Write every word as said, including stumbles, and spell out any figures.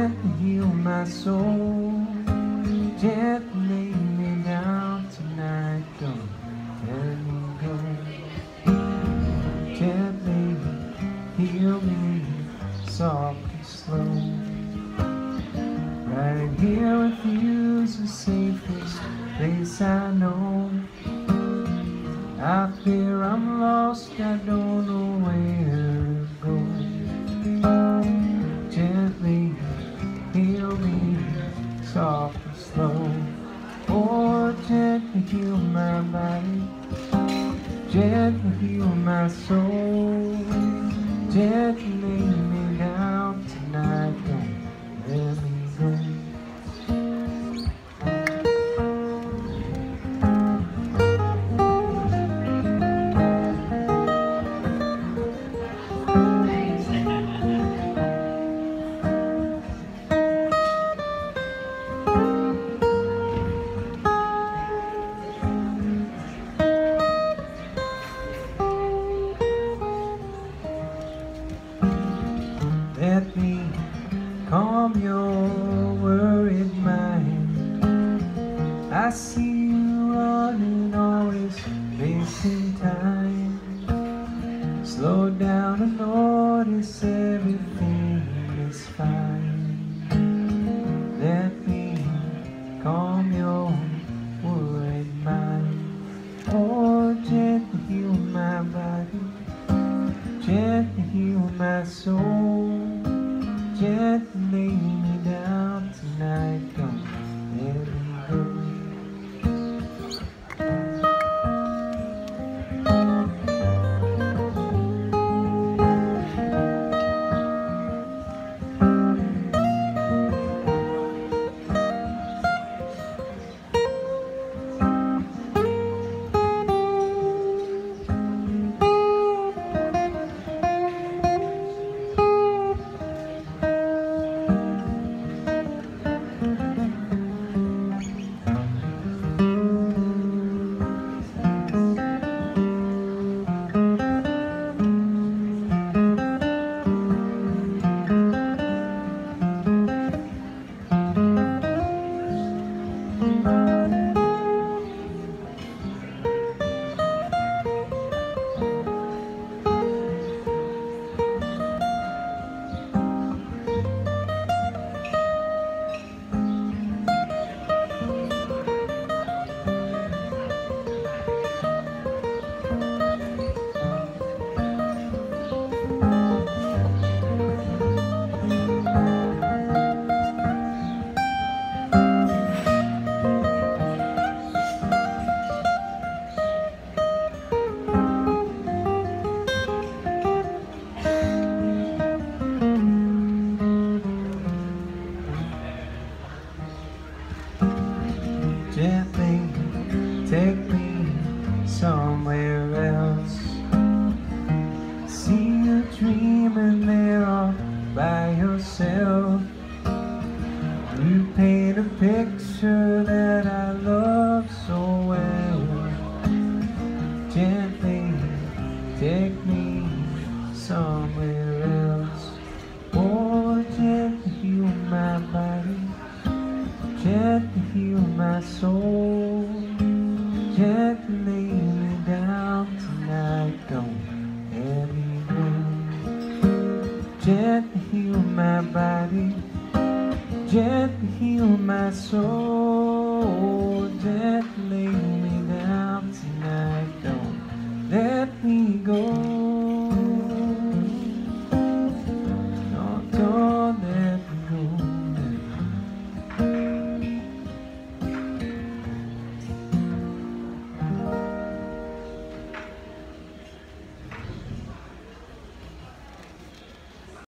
gently heal my soul. Gently lay me down tonight, don't let me go. Gently heal me, soft and slow. Right here with you's the safest place I know. I fear I'm lost, I don't know where to go. Gently heal me, soft and slow. Oh, gently heal my body, gently heal my soul. Gently lay me down tonight, don't let me go. Let me calm your worried mind. I see you running, always wasting time. Slow down and notice everything is fine. Let me calm your worried mind. Oh, gently heal my body, gently heal my soul. Gently lay me down tonight, don't let me go. Gently take me somewhere else. See you dreaming there all by yourself. You paint a picture that I love so well. Gently take me somewhere else. Oh, gently heal my body, gently heal my soul. Gently lay me down tonight, don't let me go. Gently heal my body, gently heal my soul. Gently lay me down tonight, don't let me go.